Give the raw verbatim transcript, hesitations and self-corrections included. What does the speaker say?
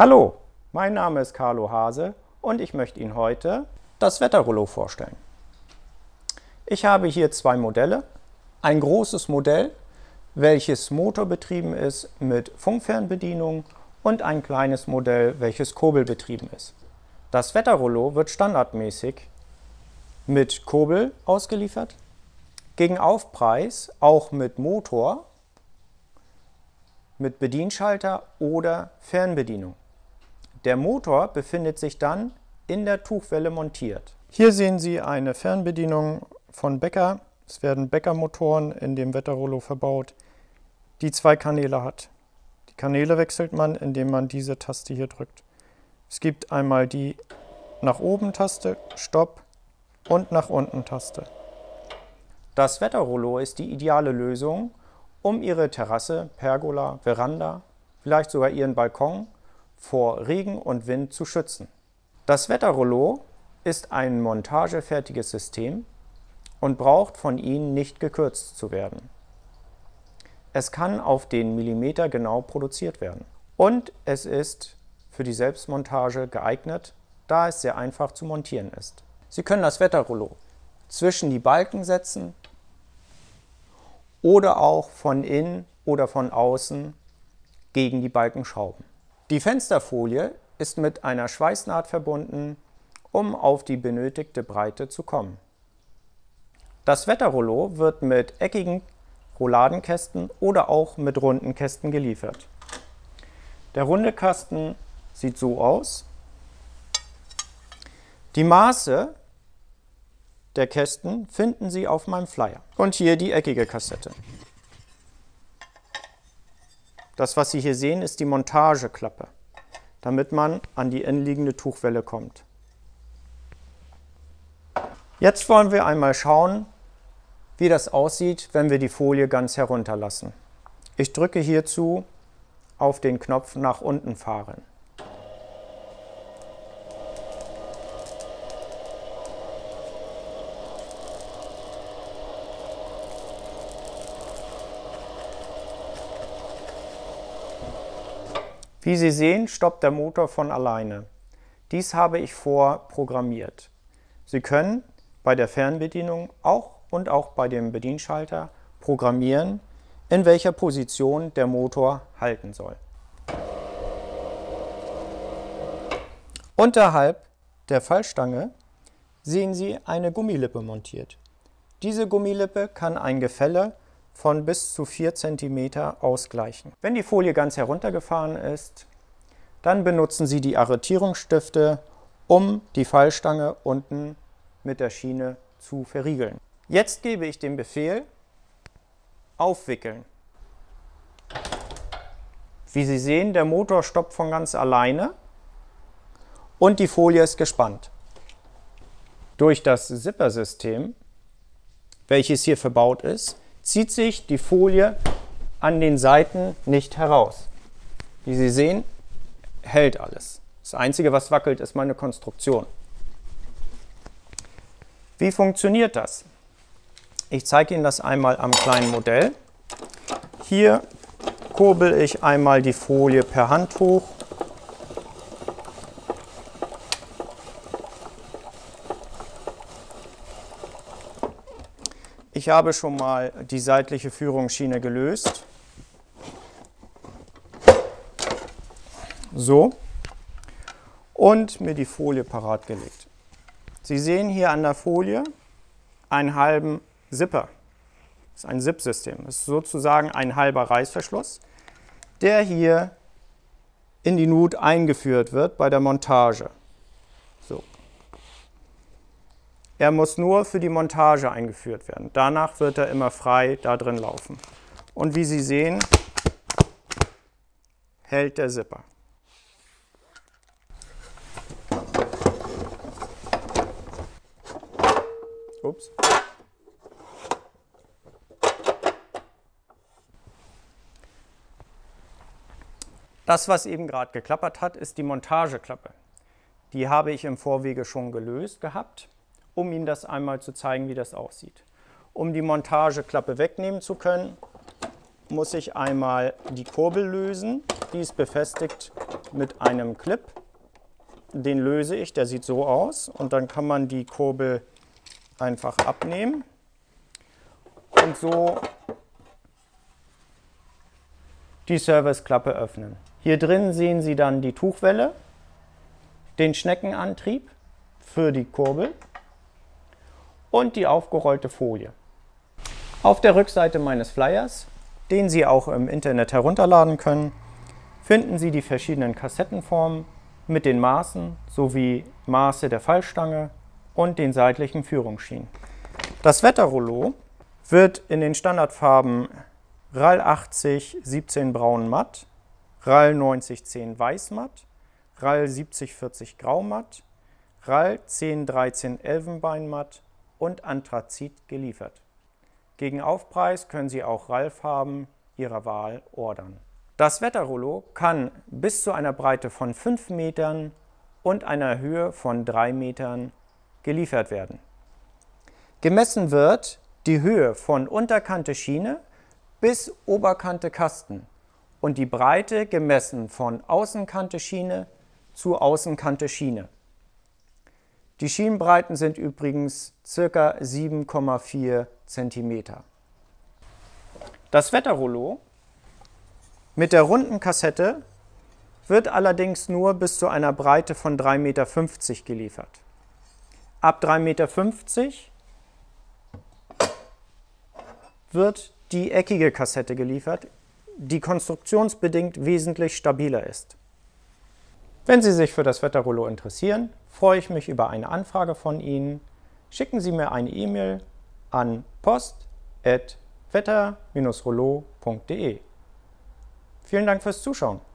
Hallo, mein Name ist Carlo Hase und ich möchte Ihnen heute das Wetterrollo vorstellen. Ich habe hier zwei Modelle. Ein großes Modell, welches motorbetrieben ist mit Funkfernbedienung, und ein kleines Modell, welches kurbelbetrieben ist. Das Wetterrollo wird standardmäßig mit Kurbel ausgeliefert, gegen Aufpreis auch mit Motor, mit Bedienschalter oder Fernbedienung. Der Motor befindet sich dann in der Tuchwelle montiert. Hier sehen Sie eine Fernbedienung von Becker. Es werden Becker-Motoren in dem Wetterrollo verbaut, die zwei Kanäle hat. Die Kanäle wechselt man, indem man diese Taste hier drückt. Es gibt einmal die nach oben Taste, Stopp, und nach unten Taste. Das Wetterrollo ist die ideale Lösung, um Ihre Terrasse, Pergola, Veranda, vielleicht sogar Ihren Balkon vor Regen und Wind zu schützen. Das Wetterrollo ist ein montagefertiges System und braucht von Ihnen nicht gekürzt zu werden. Es kann auf den Millimeter genau produziert werden. Und es ist für die Selbstmontage geeignet, da es sehr einfach zu montieren ist. Sie können das Wetterrollo zwischen die Balken setzen oder auch von innen oder von außen gegen die Balken schrauben. Die Fensterfolie ist mit einer Schweißnaht verbunden, um auf die benötigte Breite zu kommen. Das Wetterrollo wird mit eckigen Rouladenkästen oder auch mit runden Kästen geliefert. Der runde Kasten sieht so aus. Die Maße der Kästen finden Sie auf meinem Flyer. Und hier die eckige Kassette. Das, was Sie hier sehen, ist die Montageklappe, damit man an die innenliegende Tuchwelle kommt. Jetzt wollen wir einmal schauen, wie das aussieht, wenn wir die Folie ganz herunterlassen. Ich drücke hierzu auf den Knopf nach unten fahren. Wie Sie sehen, stoppt der Motor von alleine. Dies habe ich vorprogrammiert. Sie können bei der Fernbedienung auch und auch bei dem Bedienschalter programmieren, in welcher Position der Motor halten soll. Unterhalb der Fallstange sehen Sie eine Gummilippe montiert. Diese Gummilippe kann ein Gefälle von bis zu vier Zentimeter ausgleichen. Wenn die Folie ganz heruntergefahren ist, dann benutzen Sie die Arretierungsstifte, um die Fallstange unten mit der Schiene zu verriegeln. Jetzt gebe ich den Befehl aufwickeln. Wie Sie sehen, der Motor stoppt von ganz alleine und die Folie ist gespannt. Durch das Zippersystem, welches hier verbaut ist, zieht sich die Folie an den Seiten nicht heraus. Wie Sie sehen, hält alles. Das Einzige, was wackelt, ist meine Konstruktion. Wie funktioniert das? Ich zeige Ihnen das einmal am kleinen Modell. Hier kurbel ich einmal die Folie per Hand hoch. Ich habe schon mal die seitliche Führungsschiene gelöst. So. Und mir die Folie parat gelegt. Sie sehen hier an der Folie einen halben Zipper. Das ist ein Zip-System. Das ist sozusagen ein halber Reißverschluss, der hier in die Nut eingeführt wird bei der Montage. So. Er muss nur für die Montage eingeführt werden. Danach wird er immer frei da drin laufen. Und wie Sie sehen, hält der Zipper. Ups. Das, was eben gerade geklappert hat, ist die Montageklappe. Die habe ich im Vorwege schon gelöst gehabt, um Ihnen das einmal zu zeigen, wie das aussieht. Um die Montageklappe wegnehmen zu können, muss ich einmal die Kurbel lösen. Die ist befestigt mit einem Clip. Den löse ich, der sieht so aus. Und dann kann man die Kurbel einfach abnehmen und so die Serviceklappe öffnen. Hier drin sehen Sie dann die Tuchwelle, den Schneckenantrieb für die Kurbel und die aufgerollte Folie. Auf der Rückseite meines Flyers, den Sie auch im Internet herunterladen können, finden Sie die verschiedenen Kassettenformen mit den Maßen sowie Maße der Fallstange und den seitlichen Führungsschienen. Das Wetterrollo wird in den Standardfarben R A L achtzig siebzehn Braun Matt, R A L neunzig zehn Weiß Matt, R A L siebzig vierzig Grau Matt, R A L zehn dreizehn Elfenbein Matt und Anthrazit geliefert. Gegen Aufpreis können Sie auch R A L-Farben Ihrer Wahl ordern. Das Wetterrollo kann bis zu einer Breite von fünf Metern und einer Höhe von drei Metern geliefert werden. Gemessen wird die Höhe von Unterkante Schiene bis Oberkante Kasten und die Breite gemessen von Außenkante Schiene zu Außenkante Schiene. Die Schienenbreiten sind übrigens ca. sieben Komma vier Zentimeter. Das Wetterrollo mit der runden Kassette wird allerdings nur bis zu einer Breite von drei Komma fünfzig Meter geliefert. Ab drei Komma fünfzig Meter wird die eckige Kassette geliefert, die konstruktionsbedingt wesentlich stabiler ist. Wenn Sie sich für das Wetterrollo interessieren, freue ich mich über eine Anfrage von Ihnen. Schicken Sie mir eine E-Mail an post at wetter Bindestrich rollo Punkt de. Vielen Dank fürs Zuschauen.